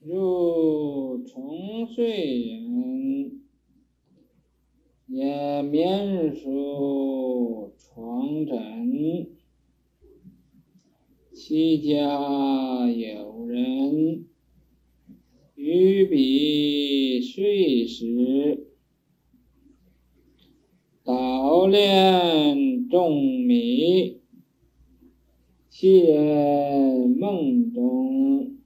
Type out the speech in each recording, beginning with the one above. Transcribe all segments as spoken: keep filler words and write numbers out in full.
入重睡人，也免属床枕。其家有人于彼睡时，捣炼重米，其人梦中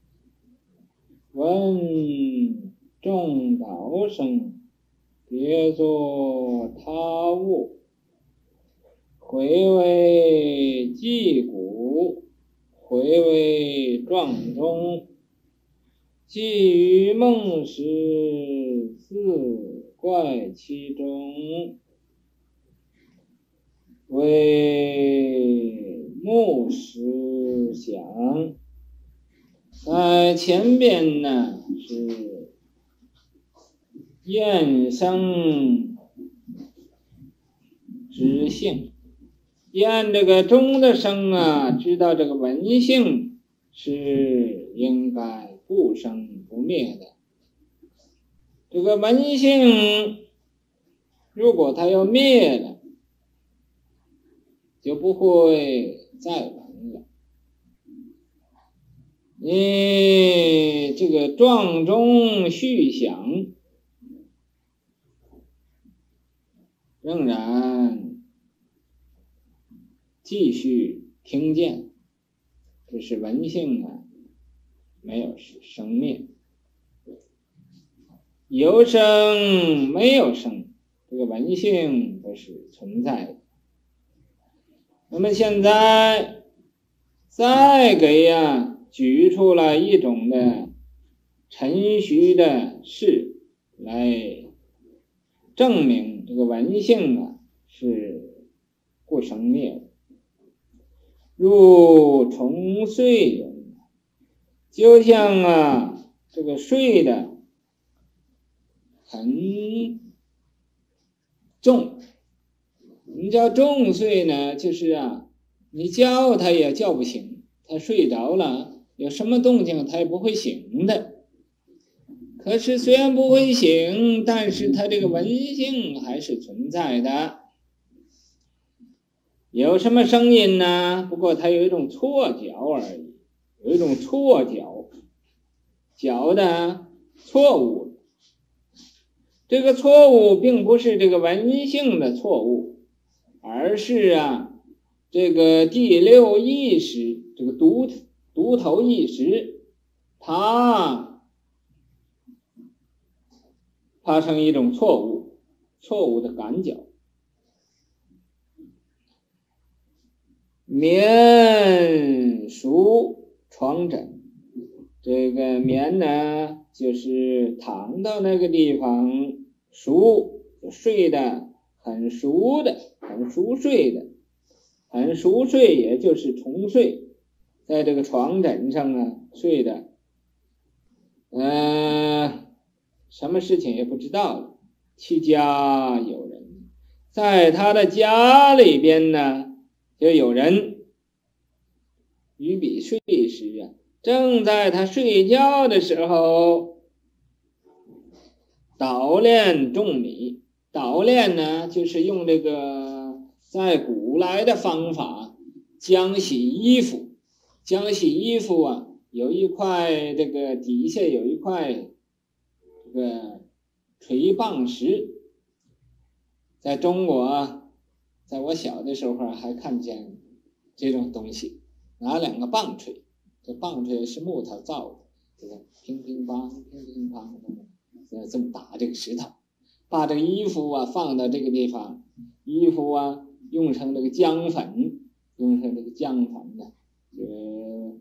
闻重捣声，别作他物，回为击鼓，回为撞钟，既于梦时，自怪其中，为目时想。在前边呢是验声知性，验这个钟的声啊，知道这个文性是应该不生不灭的。这个文性如果它要灭了，就不会再文了。你这个撞钟续响，仍然继续听见，这是文性啊，没有生灭。有声没有声，这个文性都是存在的。那么现在再给呀举出来一种的程序的事来证明这个文性啊是不生灭的。入重睡人，就像啊这个睡的很重。什么叫重睡呢？就是啊你叫他也叫不醒，他睡着了，有什么动静他也不会醒的。可是虽然不会醒，但是他这个文性还是存在的。有什么声音呢？不过它有一种错觉而已，有一种错觉，觉的错误。这个错误并不是这个文性的错误，而是啊这个第六意识，这个独独头意识，它发生一种错误，错误的感觉。眠属床枕，这个眠呢就是躺到那个地方，熟睡的很熟的，很熟睡的，很熟睡也就是重睡，在这个床枕上啊睡的，呃，什么事情也不知道了。其家有人，在他的家里边呢就有人于彼睡时啊，正在他睡觉的时候，捣炼重米。捣炼呢就是用这个在古来的方法浆洗衣服，浆洗衣服啊有一块这个底下有一块这个锤棒石。在中国啊，在我小的时候还看见这种东西，拿两个棒槌，这棒槌是木头造的，这个乒乒乓乒乒乓的这么打这个石头，把这个衣服啊放到这个地方，衣服啊用成这个浆粉，用成这个浆粉的，呃，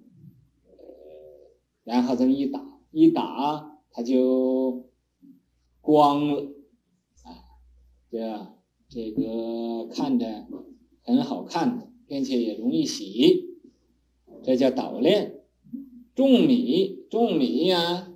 然后这么一打，一打它就光了，啊，对吧？这个看着很好看，并且也容易洗，这叫捣炼。种米，种米呀，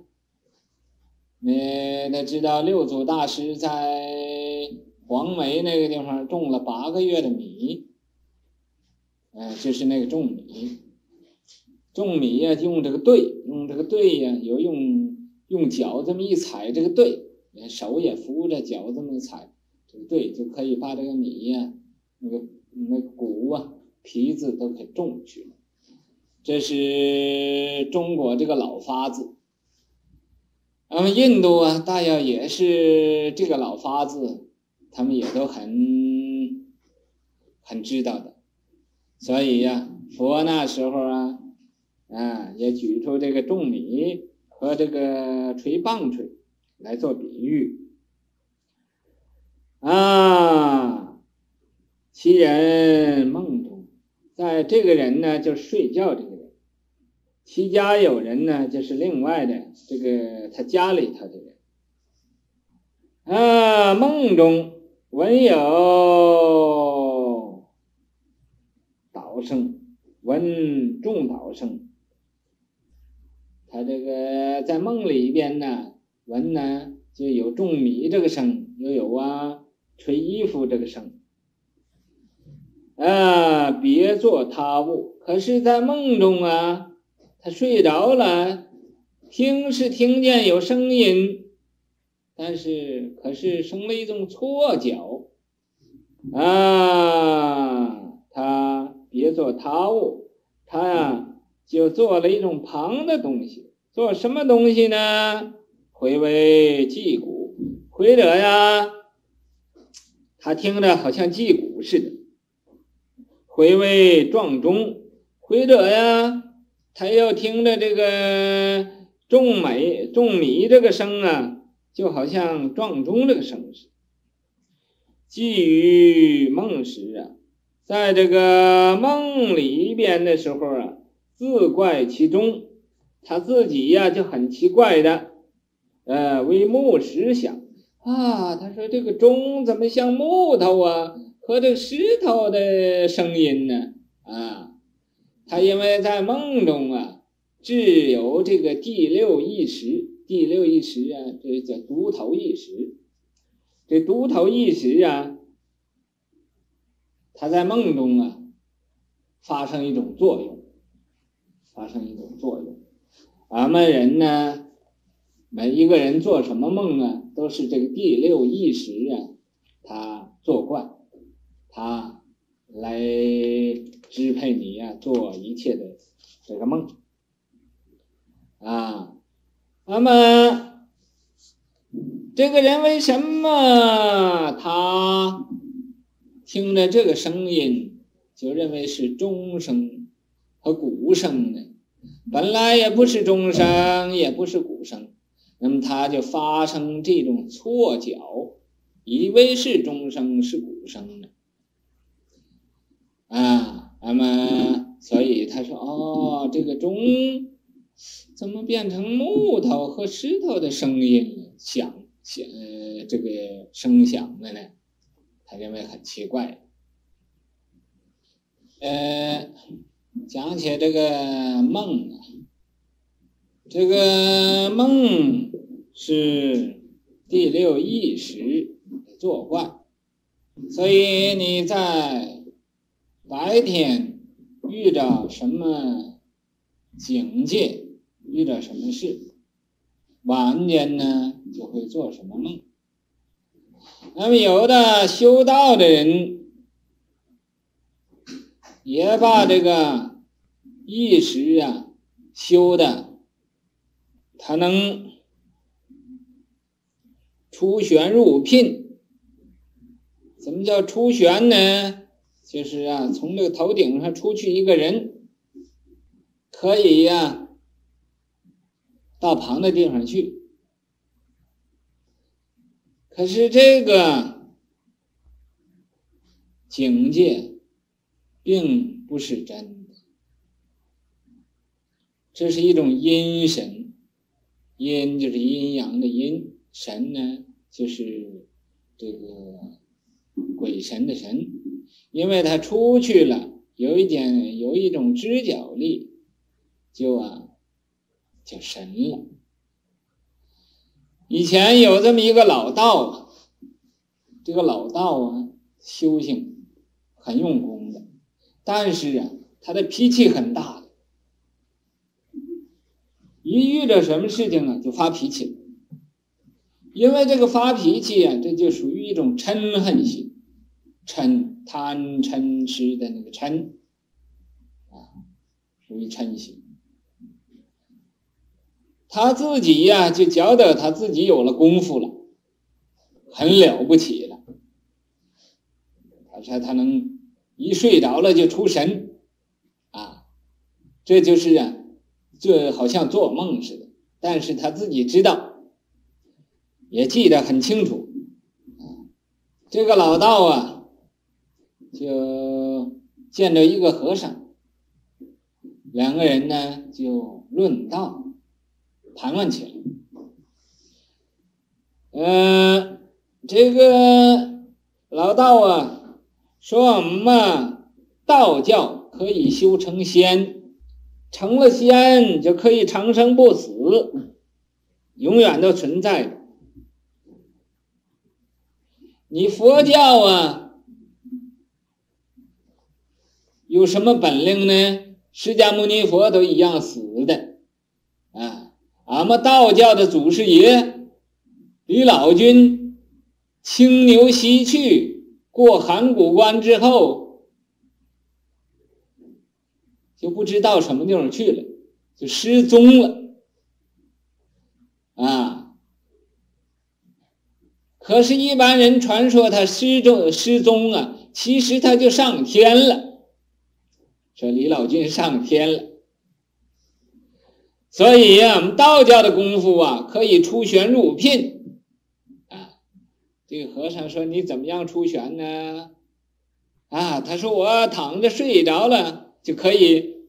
你都知道六祖大师在黄梅那个地方种了八个月的米，呃，就是那个种米。 种米呀、啊，用这个碓，用这个碓呀、啊，有用用脚这么一踩这个碓，手也扶着，脚这么踩，这个碓就可以把这个米呀、啊、那个那个谷啊、皮子都给种去了。这是中国这个老法子。那么印度啊，大约也是这个老法子，他们也都很很知道的。所以呀、啊，佛那时候啊，啊也举出这个种米和这个吹棒槌来做比喻。啊，其人梦中，在这个人呢，就是睡觉这个人。其家有人呢，就是另外的这个他家里头的人。啊，梦中闻有祷声，闻众祷声。他这个在梦里边呢，闻呢就有种米这个声，又有啊吹衣服这个声。啊，别作他物。可是在梦中啊，他睡着了，听是听见有声音，但是可是生了一种错觉。啊，他别作他物，他呀就做了一种旁的东西。做什么东西呢？回为击鼓，回者呀，他听着好像击鼓似的。回为撞钟，回者呀，他又听着这个种米种米这个声啊，就好像撞钟这个声似的。寄于梦时啊，在这个梦里边的时候啊，自怪其中，他自己呀、啊、就很奇怪的，呃，为木石想啊，他说这个钟怎么像木头啊？和这石头的声音呢？啊，他因为在梦中啊，只有这个第六意识，第六意识啊，这叫独头意识。这独头意识啊，他在梦中啊，发生一种作用，发生一种作用。俺们人呢，每一个人做什么梦啊，都是这个第六意识啊，他作怪。他来支配你呀、啊，做一切的这个梦啊。那么这个人为什么他听着这个声音就认为是钟声和鼓声呢？本来也不是钟声，也不是鼓声，那么他就发生这种错觉，以为是钟声是鼓声呢？啊，那么所以他说，哦，这个钟怎么变成木头和石头的声音响响呃这个声响了呢？他认为很奇怪。呃，讲起这个梦啊，这个梦是第六意识作怪，所以你在白天遇到什么境界，遇到什么事，晚间呢就会做什么梦。那么有的修道的人也把这个意识啊修的，他能出玄入牝。怎么叫出玄呢？就是啊，从这个头顶上出去一个人，可以呀、啊、到旁的地方去。可是这个境界并不是真的，这是一种阴神。阴就是阴阳的阴，神呢就是这个鬼神的神。因为他出去了，有一点有一种知觉力，就啊就神了。以前有这么一个老道啊，这个老道啊修行很用功的，但是啊他的脾气很大的。 一遇着什么事情啊就发脾气，因为这个发脾气啊，这就属于一种嗔恨心，嗔贪嗔痴的那个嗔啊，属于嗔心。他自己呀、啊、就觉得他自己有了功夫了，很了不起了。他说他能一睡着了就出神啊，这就是啊，这好像做梦似的。但是他自己知道，也记得很清楚。这个老道啊，就见着一个和尚，两个人呢就论道，谈论起来。呃，这个老道啊，说我们嘛，道教可以修成仙，成了仙就可以长生不死，永远都存在的。你佛教啊，有什么本领呢？释迦牟尼佛都一样死的啊！俺们道教的祖师爷李老君青牛西去，过函谷关之后，就不知道什么地方去了，就失踪了啊！可是，一般人传说他失踪失踪啊，其实他就上天了。说李老君上天了，所以啊，我们道教的功夫啊，可以出玄入牝啊。这个和尚说：“你怎么样出玄呢？”啊，他说：“我躺着睡着了，就可以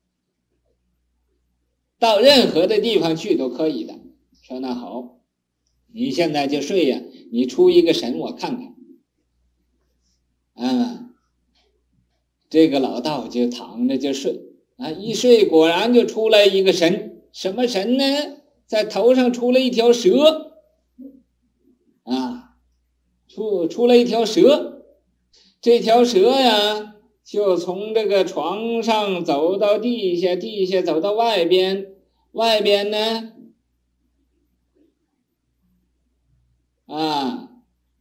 到任何的地方去，都可以的。”说那好，你现在就睡呀，你出一个神我看看。啊。这个老道就躺着就睡啊，一睡果然就出来一个神，什么神呢？在头上出了一条蛇啊，出出了一条蛇，这条蛇呀就从这个床上走到地下，地下走到外边，外边呢啊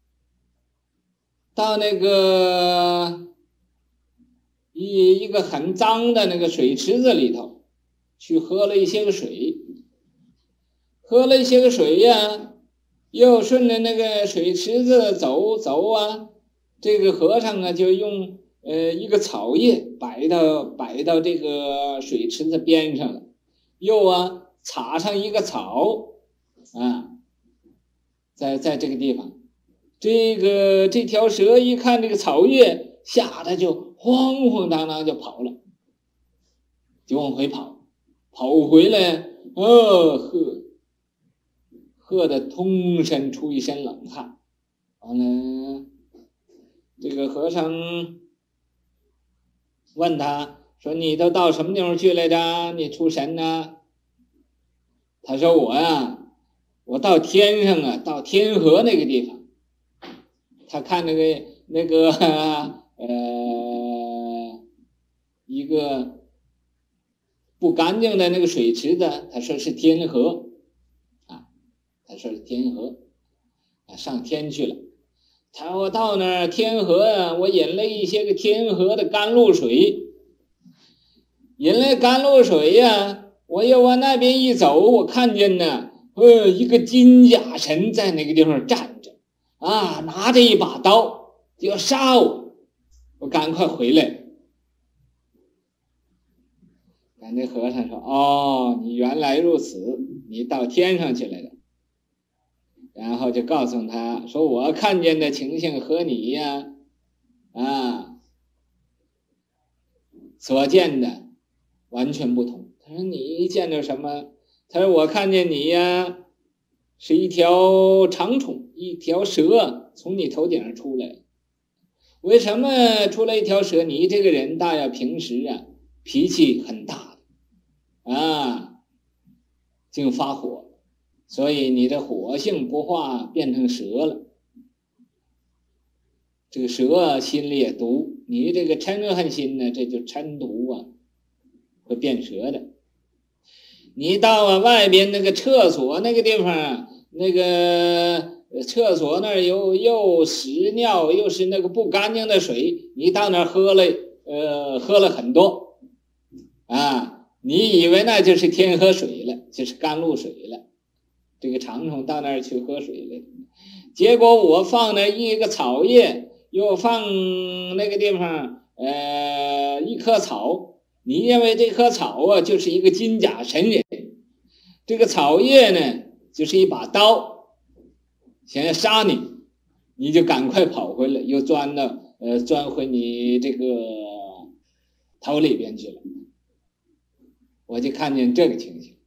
到那个一一个很脏的那个水池子里头去喝了一些个水，喝了一些个水呀，又顺着那个水池子走走啊，这个和尚啊就用呃一个草叶摆到摆到这个水池子边上了，又啊插上一个草啊，在在这个地方，这个这条蛇一看这个草叶，吓得就慌慌张张就跑了，就往回跑，跑回来，哦呵，喝得通身出一身冷汗。完了，这个和尚问他说：“你都到什么地方去来着？你出神呢？”他说：“我呀，我到天上啊，到天河那个地方。”他看那个那个呃一个不干净的那个水池子，他说是天河啊，他说是天河啊，上天去了。他说我到那儿天河啊，我引了一些个天河的甘露水，引了甘露水呀、啊，我又往那边一走，我看见呢，呃，一个金甲神在那个地方站着。啊，拿着一把刀就要杀我，我赶快回来。咱这和尚说：“哦，你原来如此，你到天上去了的。”然后就告诉他说：“我看见的情形和你呀，啊，所见的完全不同。”他说：“你见着什么？”他说：“我看见你呀，是一条长虫。”一条蛇从你头顶上出来，为什么出来一条蛇？你这个人大呀，平时啊脾气很大啊，净发火，所以你的火性不化，变成蛇了。这个蛇心里也毒，你这个嗔恨心呢，这就嗔毒啊，会变蛇的。 你到啊外边那个厕所那个地方啊，那个厕所那儿又又屎尿又是那个不干净的水，你到那儿喝了呃喝了很多啊，你以为那就是天河水了，就是甘露水了，这个长虫到那儿去喝水了，结果我放了一个草叶，又放那个地方呃一棵草，你认为这棵草啊就是一个金甲神人，这个草叶呢就是一把刀，想要杀你，你就赶快跑回来，又钻到呃钻回你这个头里边去了。我就看见这个情形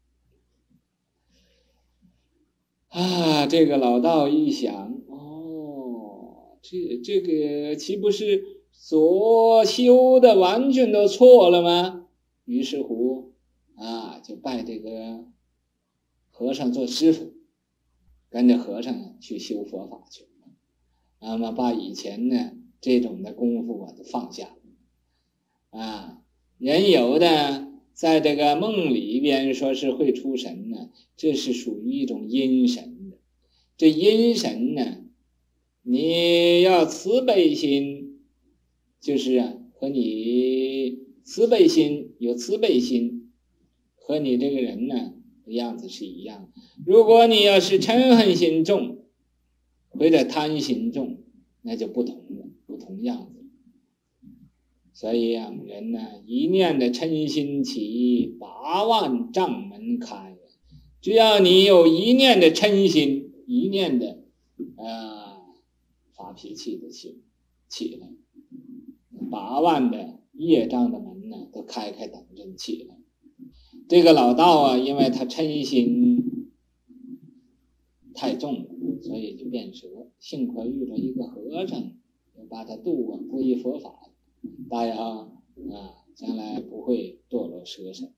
啊，这个老道一想，哦，这这个岂不是所修的完全都错了吗？于是乎啊，就拜这个和尚做师傅，跟着和尚去修佛法去，那么把以前呢这种的功夫啊都放下啊。人有的在这个梦里边说是会出神呢，这是属于一种阴神的。这阴神呢，你要慈悲心，就是啊和你慈悲心有慈悲心，和你这个人呢样子是一样。如果你要是嗔恨心重或者贪心重，那就不同了，不同样子。所以啊，人呢一念的嗔心起，八万障门开。只要你有一念的嗔心，一念的呃发脾气的心起来，八万的业障的门呢都开开等着起来。这个老道啊，因为他嗔心太重了，所以就变蛇。幸亏遇到一个和尚，把他渡过皈依佛法，大家啊，将来不会堕落蛇身。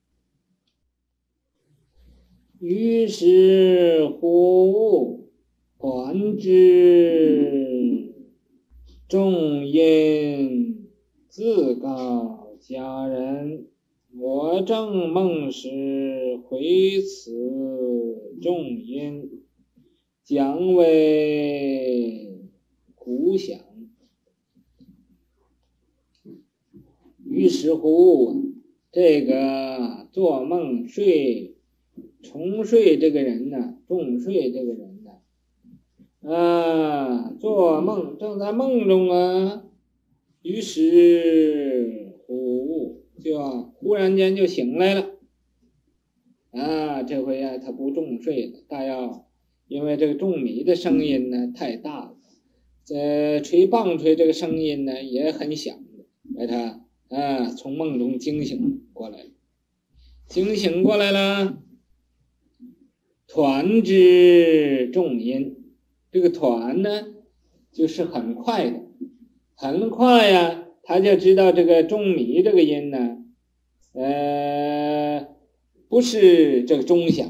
于是乎还之，众因自告家人，我正梦时回此众因，将为苦想。于是乎这个做梦睡重睡这个人呢，重睡这个人呢啊，做梦正在梦中啊，于是乎就忽然间就醒来了啊，这回啊他不重睡了，大要因为这个种米的声音呢太大了，这吹棒槌这个声音呢也很响，把他啊从梦中惊醒过来了，惊醒过来了，团之众因，这个团呢就是很快的，很快呀、啊，他就知道这个种米这个音呢，呃，不是这个钟响，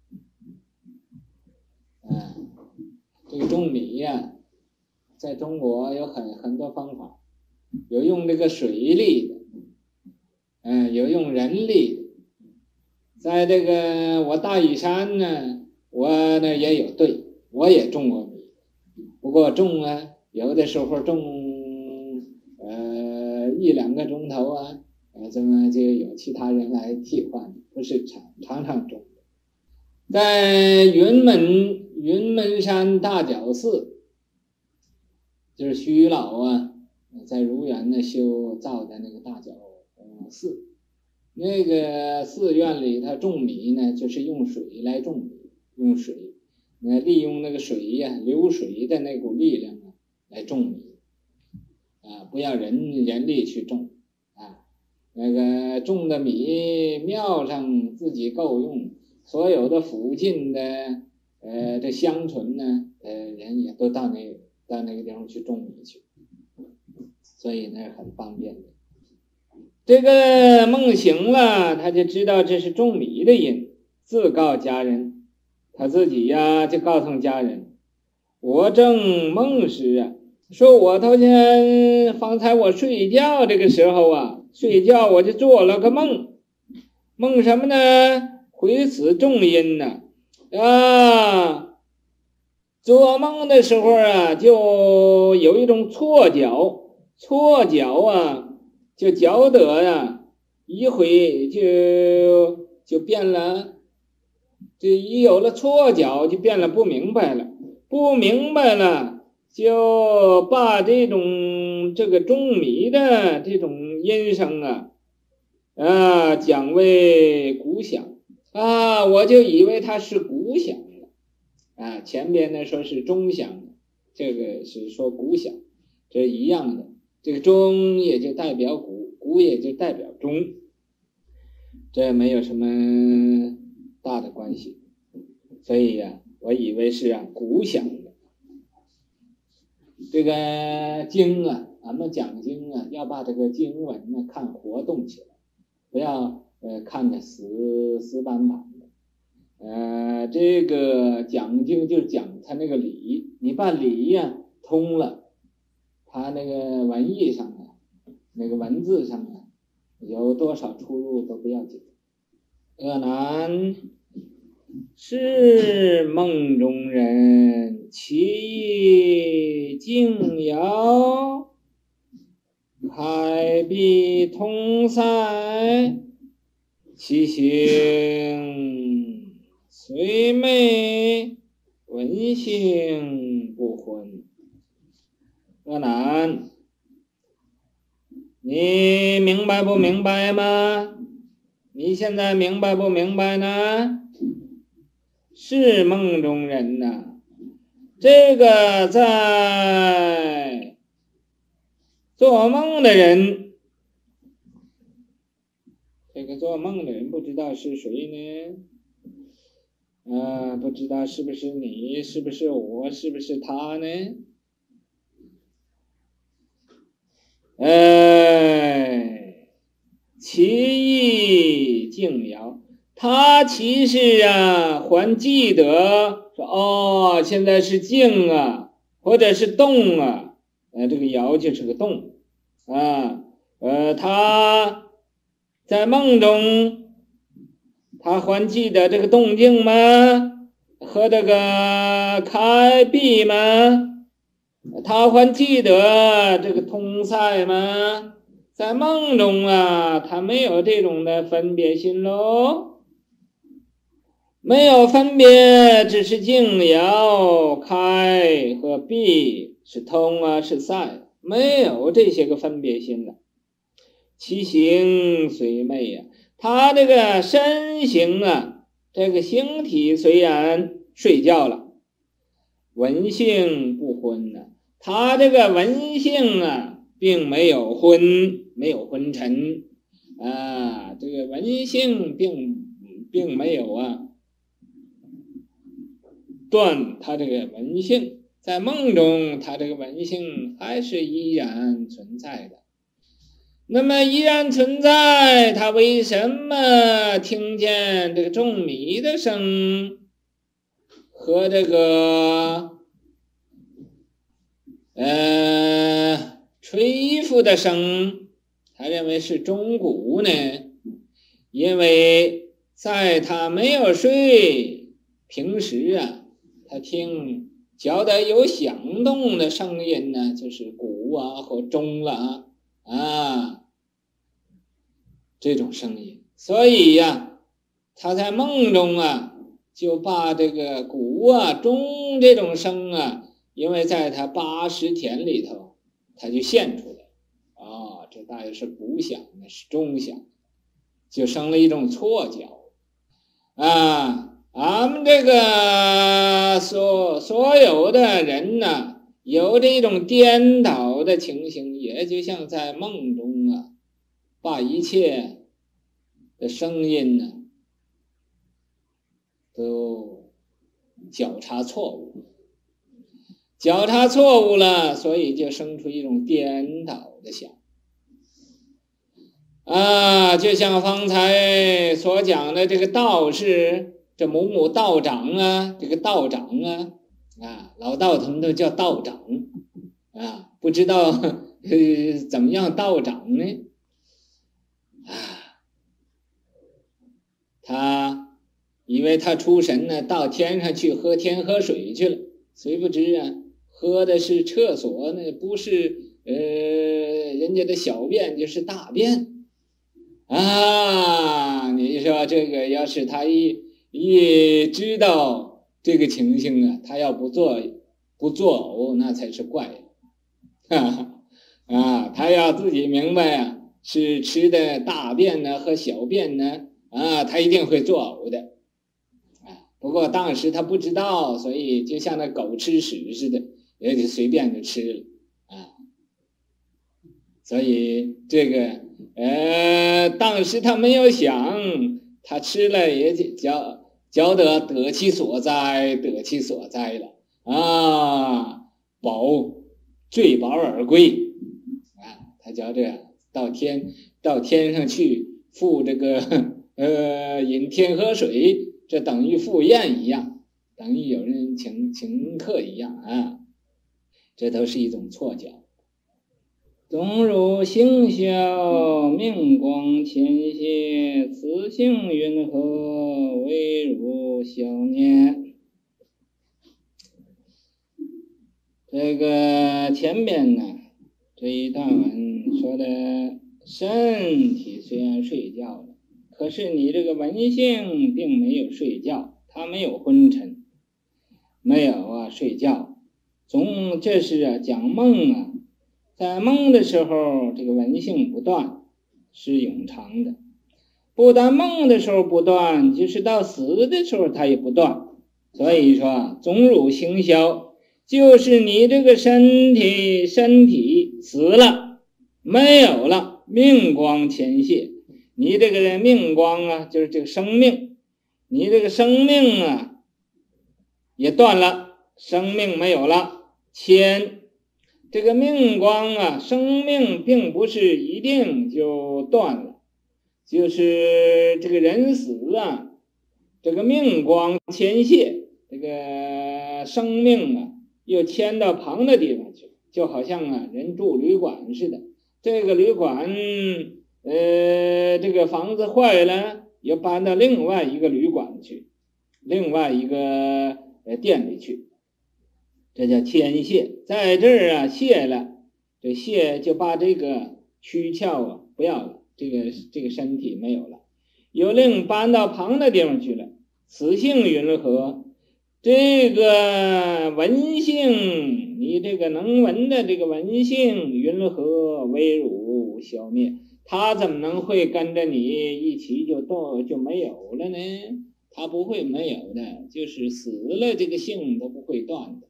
啊，这个种米呀、啊，在中国有很很多方法，有用这个水力的，嗯、呃，有用人力的。在这个我大屿山呢，我那也有队，我也种过米，不过种啊，有的时候种呃一两个钟头啊，呃这么就有其他人来替换，不是常常常种。在云门云门山大脚寺，就是虚老啊在如园呢修造的那个大脚寺。那个寺院里他种米呢，就是用水来种米，用水，呃，利用那个水呀、啊，流水的那股力量啊，来种米，啊，不要人人力去种，啊，那个种的米庙上自己够用，所有的附近的呃这乡村呢，呃人也都到那到那个地方去种米去，所以那是很方便的。这个梦醒了，他就知道这是种米的因，自告家人，他自己呀就告诉家人，我正梦时啊，说我头先方才我睡觉这个时候啊，睡觉我就做了个梦，梦什么呢？ 会死重阴呢啊，做梦的时候啊，就有一种错觉，错觉啊，就觉得呀，一回就就变了，这一有了错觉就变了不明白了，不明白了，就把这种这个钟迷的这种音声啊，啊讲为鼓响啊，我就以为它是鼓响了啊，前边呢说是钟响，这个是说鼓响，这一样的，这个钟也就代表鼓，鼓也就代表钟，这没有什么大的关系，所以呀、啊，我以为是啊鼓响的。这个经啊，咱们讲经啊，要把这个经文呢看活动起来，不要呃看着死死板板的。呃，这个讲经就讲它那个理，你把理呀、啊、通了，它那个文艺上啊，那个文字上啊，有多少出入都不要紧。鄂南是梦中人，其意静遥，开闭通塞，其行虽昧，闻性不昏。鄂南，你明白不明白吗？你现在明白不明白呢？是梦中人呐、啊，这个在做梦的人，这个做梦的人不知道是谁呢？啊，不知道是不是你，是不是我，是不是他呢？哎，其意静遥，他其实啊还记得说哦，现在是静啊，或者是动啊，呃，这个遥就是个动啊，呃，他在梦中，他还记得这个动静吗？和这个开闭吗？他还记得这个通塞吗？在梦中啊，他没有这种的分别心喽，没有分别，只是静遥开和闭，是通啊是塞，没有这些个分别心了。其行虽昧啊，他这个身形啊，这个形体虽然睡觉了，闻性不昏呢、啊，他这个闻性啊，并没有昏，没有昏沉啊，这个闻性并并没有啊断他这个闻性，在梦中他这个闻性还是依然存在的。那么依然存在，他为什么听见这个种米的声和这个呃吹衣服的声，他认为是钟鼓呢？因为在他没有睡，平时啊，他听觉得有响动的声音呢，就是鼓啊和钟了啊，这种声音，所以呀、啊，他在梦中啊，就把这个鼓啊、钟这种声啊，因为在他八十田里头，他就现出来啊、哦，这大约是鼓响的，是钟响，就生了一种错觉啊。俺们这个所所有的人呢，有这种颠倒的情形，也就像在梦中啊，把一切的声音呢都觉察错误，觉察错误了，所以就生出一种颠倒的想啊，就像方才所讲的这个道士，这某某道长啊，这个道长啊，啊，老道他们都叫道长啊，不知道呃怎么样道长呢？啊，他以为他出神呢，到天上去喝天河水去了，谁不知啊，喝的是厕所呢，不是呃人家的小便，就是大便啊！你说这个要是他一一知道这个情形啊，他要不做不作呕，那才是怪啊！啊，他要自己明白啊，是吃的大便呢和小便呢啊，他一定会作呕的。不过当时他不知道，所以就像那狗吃屎似的，也得随便就吃了啊。所以这个呃，当时他没有想，他吃了也觉觉得得其所在，得其所在了啊，饱醉饱而归啊。他觉着到天到天上去赴这个呃饮天河水。这等于赴宴一样，等于有人请请客一样啊，这都是一种错觉。总如星消命光潜泄，此性云何为汝消灭？这个前边呢，这一段文说的身体虽然睡觉了，可是你这个文性并没有睡觉，他没有昏沉，没有啊睡觉，总这是啊讲梦啊，在梦的时候这个文性不断，是永长的，不但梦的时候不断，就是到死的时候它也不断。所以说啊，总汝行消，就是你这个身体身体死了，没有了，命光潜泄。你这个人命光啊，就是这个生命，你这个生命啊也断了，生命没有了。谦，这个命光啊，生命并不是一定就断了，就是这个人死啊，这个命光潜泄，这个生命啊又迁到旁的地方去，就好像啊人住旅馆似的，这个旅馆呃，这个房子坏了，又搬到另外一个旅馆去，另外一个呃店里去，这叫迁卸。在这儿啊，卸了，这卸就把这个躯壳啊不要了，这个这个身体没有了，又另搬到旁的地方去了。此性云何？这个文性，你这个能闻的这个文性云何为汝消灭？他怎么能会跟着你一起就都就没有了呢？他不会没有的，就是死了这个性都不会断的。